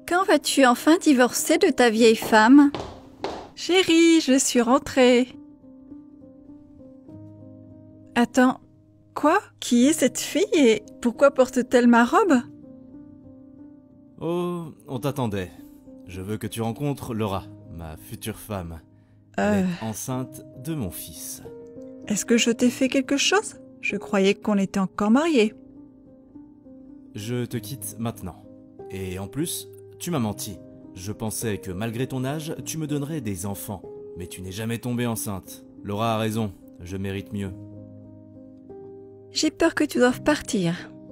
Quand vas-tu enfin divorcer de ta vieille femme? Chérie, je suis rentrée. Attends, quoi? Qui est cette fille et pourquoi porte-t-elle ma robe? Oh, on t'attendait. Je veux que tu rencontres Laura, ma future femme. Elle est enceinte de mon fils. Est-ce que je t'ai fait quelque chose? Je croyais qu'on était encore mariés. Je te quitte maintenant. Et en plus, tu m'as menti. Je pensais que malgré ton âge, tu me donnerais des enfants. Mais tu n'es jamais tombée enceinte. Laura a raison, je mérite mieux. J'ai peur que tu doives partir.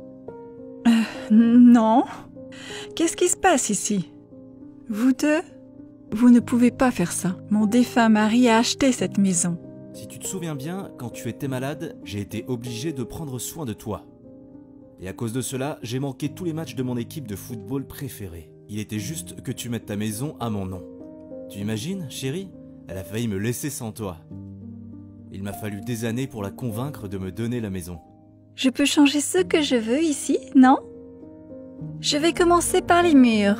Non. Qu'est-ce qui se passe ici? Vous deux? Vous ne pouvez pas faire ça. Mon défunt mari a acheté cette maison. Si tu te souviens bien, quand tu étais malade, j'ai été obligé de prendre soin de toi. Et à cause de cela, j'ai manqué tous les matchs de mon équipe de football préférée. Il était juste que tu mettes ta maison à mon nom. Tu imagines, chérie? Elle a failli me laisser sans toi. Il m'a fallu des années pour la convaincre de me donner la maison. Je peux changer ce que je veux ici, non? Je vais commencer par les murs.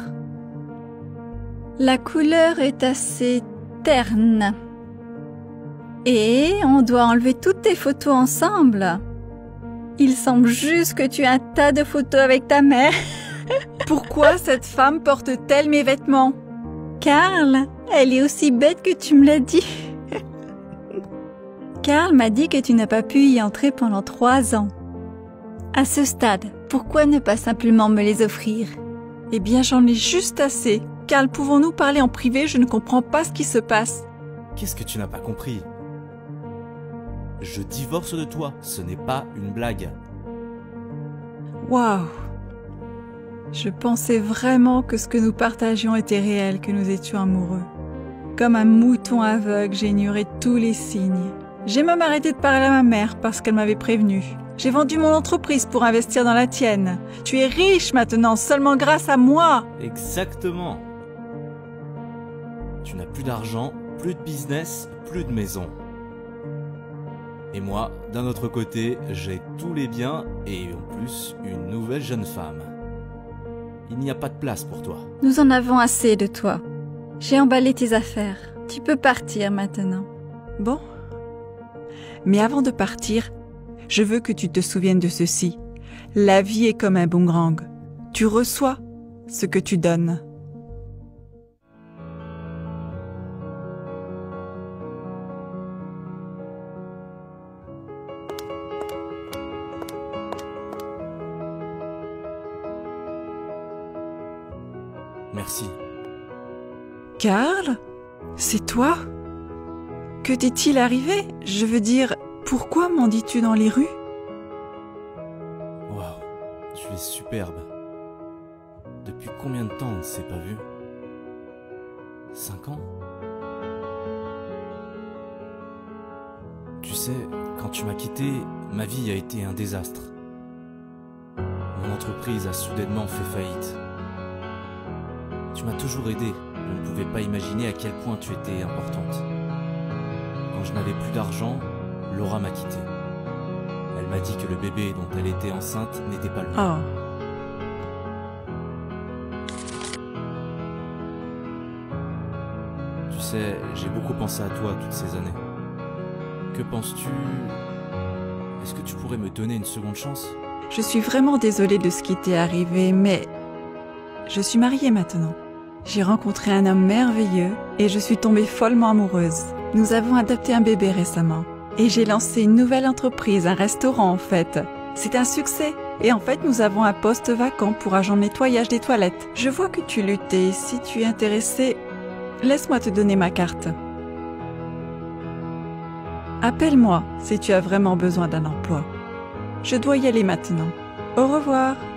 La couleur est assez terne. Et on doit enlever toutes tes photos ensemble. Il semble juste que tu as un tas de photos avec ta mère. Pourquoi cette femme porte-t-elle mes vêtements? Karl, elle est aussi bête que tu me l'as dit. Karl m'a dit que tu n'as pas pu y entrer pendant 3 ans. À ce stade, pourquoi ne pas simplement me les offrir? Eh bien, j'en ai juste assez. Karl, pouvons-nous parler en privé? Je ne comprends pas ce qui se passe. Qu'est-ce que tu n'as pas compris? Je divorce de toi, ce n'est pas une blague. Waouh! Je pensais vraiment que ce que nous partagions était réel, que nous étions amoureux. Comme un mouton aveugle, j'ai ignoré tous les signes. J'ai même arrêté de parler à ma mère parce qu'elle m'avait prévenu. J'ai vendu mon entreprise pour investir dans la tienne. Tu es riche maintenant, seulement grâce à moi. Exactement. Tu n'as plus d'argent, plus de business, plus de maison. Et moi, d'un autre côté, j'ai tous les biens et en plus une nouvelle jeune femme. Il n'y a pas de place pour toi. Nous en avons assez de toi. J'ai emballé tes affaires. Tu peux partir maintenant. Bon. Mais avant de partir, je veux que tu te souviennes de ceci. La vie est comme un boomerang. Tu reçois ce que tu donnes. Merci. Karl? C'est toi? Que t'est-il arrivé? Je veux dire, pourquoi m'en dis-tu dans les rues? Waouh, tu es superbe. Depuis combien de temps on ne s'est pas vu? 5 ans? Tu sais, quand tu m'as quitté, ma vie a été un désastre. Mon entreprise a soudainement fait faillite. Tu m'as toujours aidé, je ne pouvais pas imaginer à quel point tu étais importante. Quand je n'avais plus d'argent, Laura m'a quitté. Elle m'a dit que le bébé dont elle était enceinte n'était pas le mien. Oh. Tu sais, j'ai beaucoup pensé à toi toutes ces années. Que penses-tu? Est-ce que tu pourrais me donner une seconde chance? Je suis vraiment désolée de ce qui t'est arrivé, mais je suis mariée maintenant. J'ai rencontré un homme merveilleux et je suis tombée follement amoureuse. Nous avons adopté un bébé récemment. Et j'ai lancé une nouvelle entreprise, un restaurant en fait. C'est un succès. Et en fait, nous avons un poste vacant pour agent de nettoyage des toilettes. Je vois que tu luttes et si tu es intéressé, laisse-moi te donner ma carte. Appelle-moi si tu as vraiment besoin d'un emploi. Je dois y aller maintenant. Au revoir.